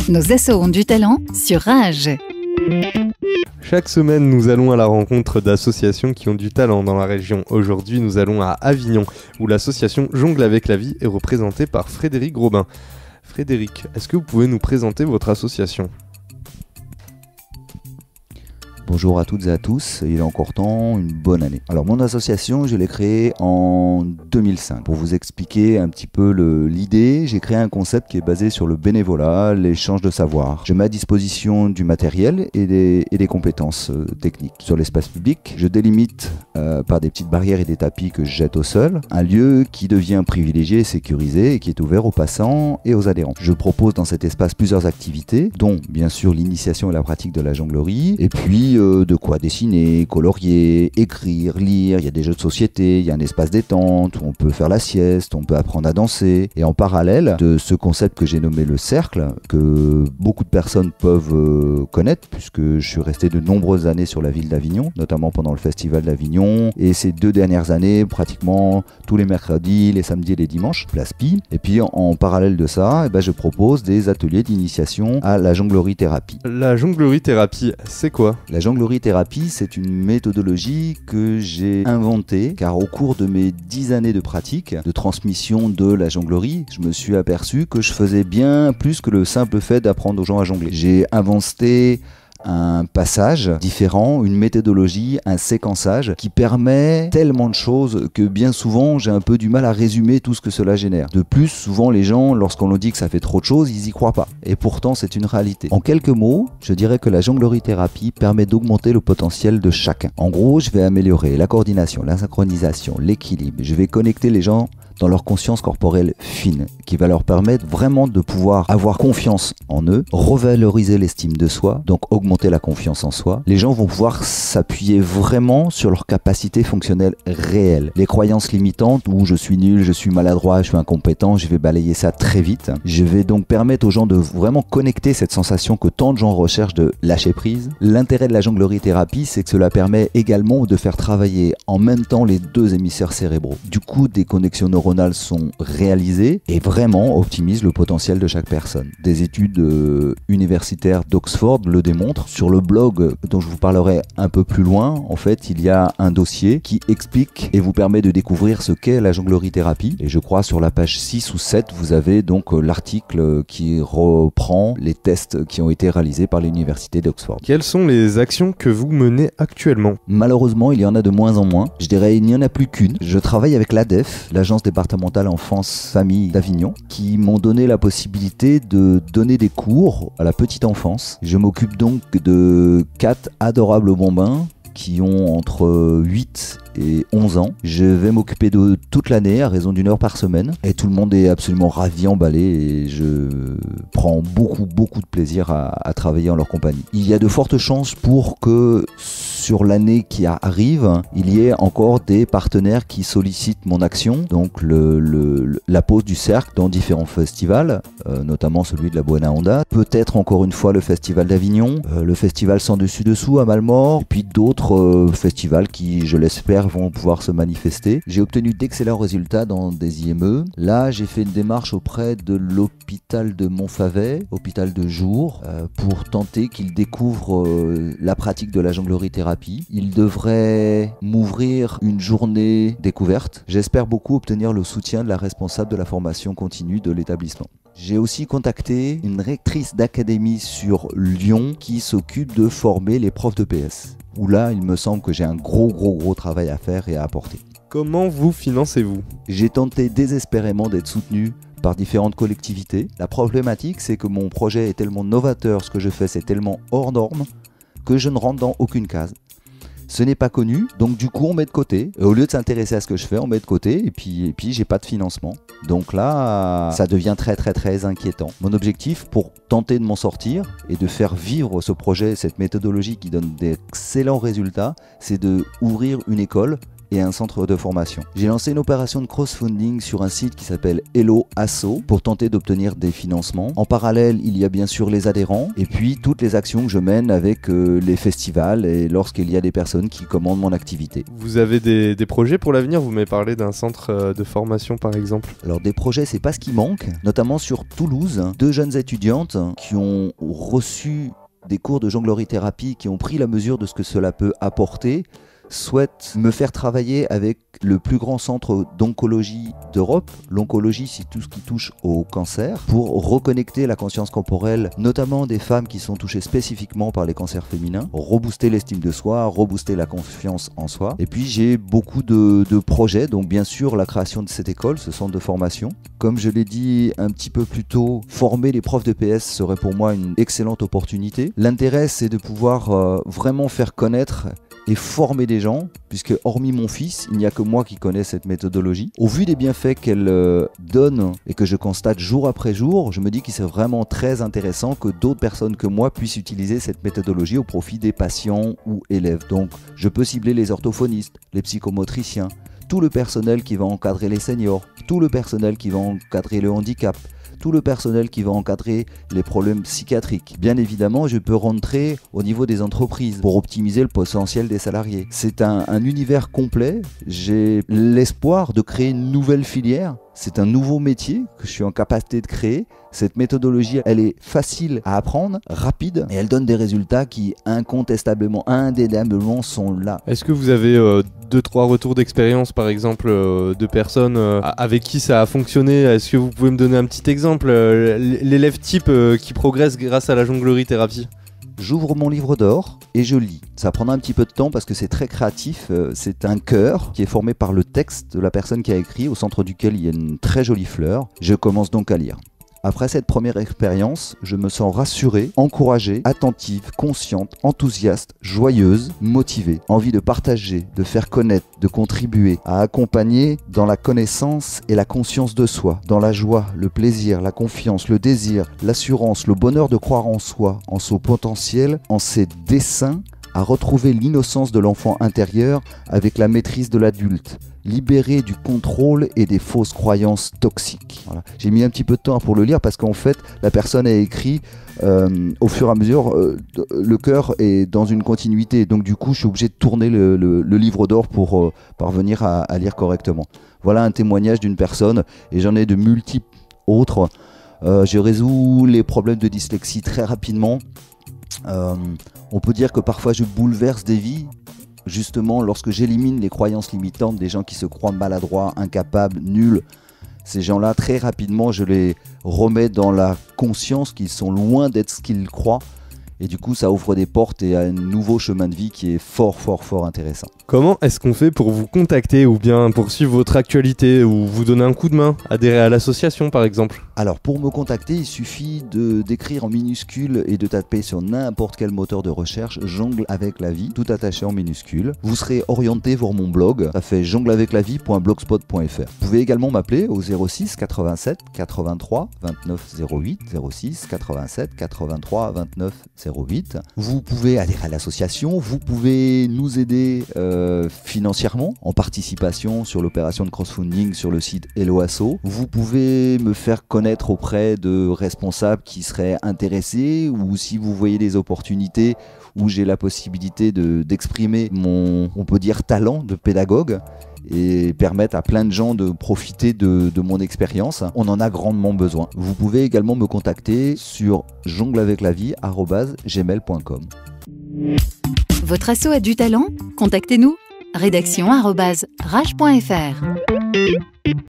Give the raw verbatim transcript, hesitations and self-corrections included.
Nos assos ont du talent sur Rage. Chaque semaine, nous allons à la rencontre d'associations qui ont du talent dans la région. Aujourd'hui, nous allons à Avignon, où l'association Jongle avec la vie est représentée par Frédéric Grobin. Frédéric, est-ce que vous pouvez nous présenter votre association ? Bonjour à toutes et à tous, il est encore temps, une bonne année. Alors mon association, je l'ai créée en deux mille cinq. Pour vous expliquer un petit peu le, l'idée, j'ai créé un concept qui est basé sur le bénévolat, l'échange de savoir. Je mets à disposition du matériel et des, et des compétences euh, techniques. Sur l'espace public, je délimite euh, par des petites barrières et des tapis que je jette au sol, un lieu qui devient privilégié et sécurisé et qui est ouvert aux passants et aux adhérents. Je propose dans cet espace plusieurs activités, dont bien sûr l'initiation et la pratique de la jonglerie, et puis de quoi dessiner, colorier, écrire, lire, il y a des jeux de société, il y a un espace détente où on peut faire la sieste, on peut apprendre à danser. Et en parallèle de ce concept que j'ai nommé le cercle, que beaucoup de personnes peuvent euh, connaître, puisque je suis resté de nombreuses années sur la ville d'Avignon, notamment pendant le festival d'Avignon, et ces deux dernières années, pratiquement tous les mercredis, les samedis et les dimanches, Place Pi. Et puis en, en parallèle de ça, eh ben, je propose des ateliers d'initiation à la jonglerie thérapie. La jonglerie thérapie, c'est quoi ? La jonglerie thérapie, c'est une méthodologie que j'ai inventée, car au cours de mes dix années de pratique, de transmission de la jonglerie, je me suis aperçu que je faisais bien plus que le simple fait d'apprendre aux gens à jongler. J'ai inventé un passage différent, une méthodologie, un séquençage qui permet tellement de choses que bien souvent j'ai un peu du mal à résumer tout ce que cela génère. De plus, souvent les gens, lorsqu'on leur dit que ça fait trop de choses, ils y croient pas. Et pourtant c'est une réalité. En quelques mots, je dirais que la jonglerie thérapie permet d'augmenter le potentiel de chacun. En gros, je vais améliorer la coordination, la synchronisation, l'équilibre. Je vais connecter les gens dans leur conscience corporelle fine, qui va leur permettre vraiment de pouvoir avoir confiance en eux, revaloriser l'estime de soi, donc augmenter la confiance en soi. Les gens vont pouvoir s'appuyer vraiment sur leurs capacités fonctionnelles réelles. Les croyances limitantes où je suis nul, je suis maladroit, je suis incompétent, je vais balayer ça très vite. Je vais donc permettre aux gens de vraiment connecter cette sensation que tant de gens recherchent de lâcher prise. L'intérêt de la jonglerie thérapie, c'est que cela permet également de faire travailler en même temps les deux hémisphères cérébraux. Du coup, des connexions neuronales sont réalisées et vraiment optimisent le potentiel de chaque personne. Des études euh, universitaires d'Oxford le démontrent. Sur le blog dont je vous parlerai un peu plus loin, en fait, il y a un dossier qui explique et vous permet de découvrir ce qu'est la jonglerie thérapie. Et je crois sur la page six ou sept, vous avez donc euh, l'article qui reprend les tests qui ont été réalisés par l'université d'Oxford. Quelles sont les actions que vous menez actuellement ? Malheureusement, il y en a de moins en moins. Je dirais il n'y en a plus qu'une. Je travaille avec l'A D E F, l'agence départementale enfance-famille d'Avignon, qui m'ont donné la possibilité de donner des cours à la petite enfance. Je m'occupe donc de quatre adorables bambins qui ont entre huit et onze ans. Je vais m'occuper de toute l'année à raison d'une heure par semaine et tout le monde est absolument ravi, emballé et je prends beaucoup beaucoup de plaisir à, à travailler en leur compagnie. Il y a de fortes chances pour que sur l'année qui arrive, il y ait encore des partenaires qui sollicitent mon action, donc le, le, la pose du cercle dans différents festivals, euh, notamment celui de la Buena Onda, peut-être encore une fois le festival d'Avignon, euh, le festival Sans Dessus Dessous à Malmort, et puis d'autres euh, festivals qui, je l'espère, vont pouvoir se manifester. J'ai obtenu d'excellents résultats dans des I M E. Là, j'ai fait une démarche auprès de l'hôpital de Montfavet, hôpital de jour, euh, pour tenter qu'ils découvrent euh, la pratique de la jonglerie thérapie. Il devrait m'ouvrir une journée découverte. J'espère beaucoup obtenir le soutien de la responsable de la formation continue de l'établissement. J'ai aussi contacté une rectrice d'académie sur Lyon qui s'occupe de former les profs de P S. Où là, il me semble que j'ai un gros gros gros travail à faire et à apporter. Comment vous financez-vous ? J'ai tenté désespérément d'être soutenu par différentes collectivités. La problématique, c'est que mon projet est tellement novateur, ce que je fais c'est tellement hors norme, que je ne rentre dans aucune case. Ce n'est pas connu, donc du coup on met de côté. Et au lieu de s'intéresser à ce que je fais, on met de côté et puis, et puis j'ai pas de financement. Donc là, ça devient très très très inquiétant. Mon objectif pour tenter de m'en sortir et de faire vivre ce projet, cette méthodologie qui donne d'excellents résultats, c'est de ouvrir une école et un centre de formation. J'ai lancé une opération de crowdfunding sur un site qui s'appelle Hello Asso pour tenter d'obtenir des financements. En parallèle, il y a bien sûr les adhérents et puis toutes les actions que je mène avec euh, les festivals et lorsqu'il y a des personnes qui commandent mon activité. Vous avez des, des projets pour l'avenir? Vous m'avez parlé d'un centre euh, de formation par exemple. Alors des projets, c'est pas ce qui manque, notamment sur Toulouse, deux jeunes étudiantes qui ont reçu des cours de jonglerie-thérapie, qui ont pris la mesure de ce que cela peut apporter, souhaitent me faire travailler avec le plus grand centre d'oncologie d'Europe. L'oncologie, c'est tout ce qui touche au cancer, pour reconnecter la conscience corporelle, notamment des femmes qui sont touchées spécifiquement par les cancers féminins, rebooster l'estime de soi, rebooster la confiance en soi. Et puis j'ai beaucoup de, de projets, donc bien sûr la création de cette école, ce centre de formation. Comme je l'ai dit un petit peu plus tôt, former les profs de P S serait pour moi une excellente opportunité. L'intérêt, c'est de pouvoir euh, vraiment faire connaître et former des gens, puisque hormis mon fils, il n'y a que moi qui connais cette méthodologie. Au vu des bienfaits qu'elle euh, donne et que je constate jour après jour, je me dis qu'il c'est vraiment très intéressant que d'autres personnes que moi puissent utiliser cette méthodologie au profit des patients ou élèves. Donc je peux cibler les orthophonistes, les psychomotriciens, tout le personnel qui va encadrer les seniors, tout le personnel qui va encadrer le handicap, tout le personnel qui va encadrer les problèmes psychiatriques. Bien évidemment, je peux rentrer au niveau des entreprises pour optimiser le potentiel des salariés. C'est un, un univers complet. J'ai l'espoir de créer une nouvelle filière. C'est un nouveau métier que je suis en capacité de créer. Cette méthodologie, elle est facile à apprendre, rapide, et elle donne des résultats qui incontestablement, indéniablement sont là. Est-ce que vous avez euh, deux, trois retours d'expérience, par exemple, euh, de personnes euh, avec qui ça a fonctionné? Est-ce que vous pouvez me donner un petit exemple, euh, l'élève type euh, qui progresse grâce à la jonglerie-thérapie? J'ouvre mon livre d'or et je lis. Ça prendra un petit peu de temps parce que c'est très créatif. C'est un chœur qui est formé par le texte de la personne qui a écrit, au centre duquel il y a une très jolie fleur. Je commence donc à lire. Après cette première expérience, je me sens rassurée, encouragée, attentive, consciente, enthousiaste, joyeuse, motivée. Envie de partager, de faire connaître, de contribuer, à accompagner dans la connaissance et la conscience de soi, dans la joie, le plaisir, la confiance, le désir, l'assurance, le bonheur de croire en soi, en son potentiel, en ses desseins, à retrouver l'innocence de l'enfant intérieur avec la maîtrise de l'adulte, libéré du contrôle et des fausses croyances toxiques. Voilà. J'ai mis un petit peu de temps pour le lire parce qu'en fait, la personne a écrit euh, au fur et à mesure, euh, le cœur est dans une continuité. Donc du coup, je suis obligé de tourner le, le, le livre d'or pour euh, parvenir à, à lire correctement. Voilà un témoignage d'une personne et j'en ai de multiples autres. Euh, je résous les problèmes de dyslexie très rapidement. Euh, on peut dire que parfois je bouleverse des vies, justement lorsque j'élimine les croyances limitantes des gens qui se croient maladroits, incapables, nuls. Ces gens-là, très rapidement, je les remets dans la conscience qu'ils sont loin d'être ce qu'ils croient. Et du coup, ça ouvre des portes et un nouveau chemin de vie qui est fort, fort, fort intéressant. Comment est-ce qu'on fait pour vous contacter ou bien pour suivre votre actualité ou vous donner un coup de main, adhérer à l'association par exemple? Alors pour me contacter, il suffit de d'écrire en minuscule et de taper sur n'importe quel moteur de recherche Jongle avec la vie, tout attaché en minuscule. Vous serez orienté vers mon blog, ça fait jongle avec la vie point blogspot point f r. Vous pouvez également m'appeler au zéro six quatre-vingt-sept quatre-vingt-trois vingt-neuf zéro huit, zéro six quatre-vingt-sept quatre-vingt-trois vingt-neuf zéro huit. Vous pouvez adhérer à l'association, vous pouvez nous aider euh, financièrement en participation sur l'opération de crowdfunding sur le site Hello Asso. Vous pouvez me faire connaître auprès de responsables qui seraient intéressés, ou si vous voyez des opportunités où j'ai la possibilité de, d'exprimer mon, on peut dire, talent de pédagogue et permettre à plein de gens de profiter de, de mon expérience. On en a grandement besoin. Vous pouvez également me contacter sur jongle avec la vie arobase gmail point com. Votre asso a du talent? Contactez-nous. rédaction arobase rage point f r.